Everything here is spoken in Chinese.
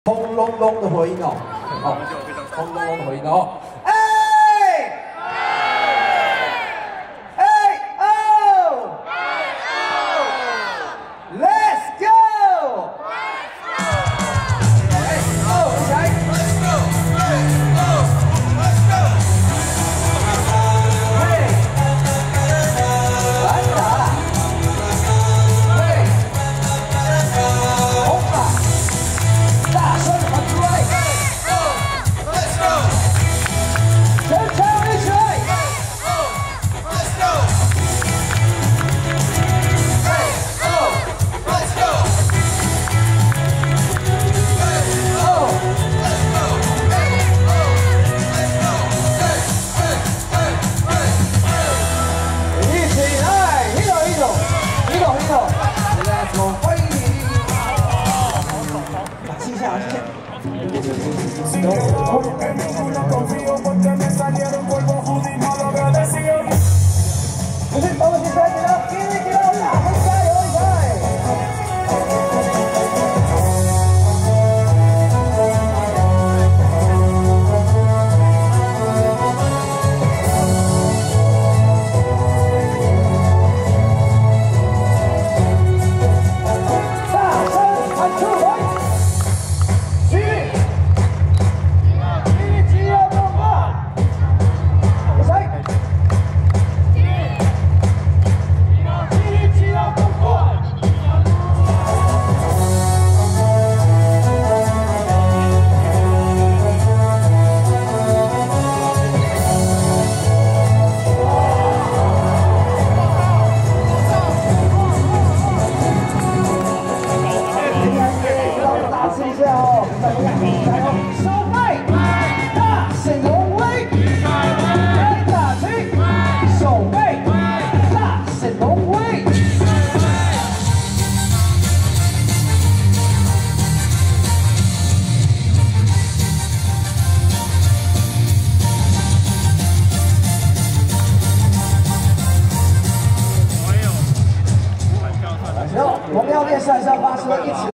轰隆隆的回音哦，好，轰隆隆的回音哦，哎哎哦 ，Let's go， 哎哦，一起来 ，Let's go， 哎哦 ，Let's go， 嘿，来打，嘿，红吧。 大声喊出来 ！Let's go！ 全场一起来 ！Let's go！ Hey oh let's go！ Hey oh let's go！ Hey oh let's go！ Hey hey hey hey！ 一起来 ，hito！ Let's go！ 欢迎！ 谢谢啊，谢谢。不是，帮我先开起来，给我大声加油一下！大声喊出来！ 手背大显龙威，来打起！手背大显龙威。行，我们要练3-3-8，是一起。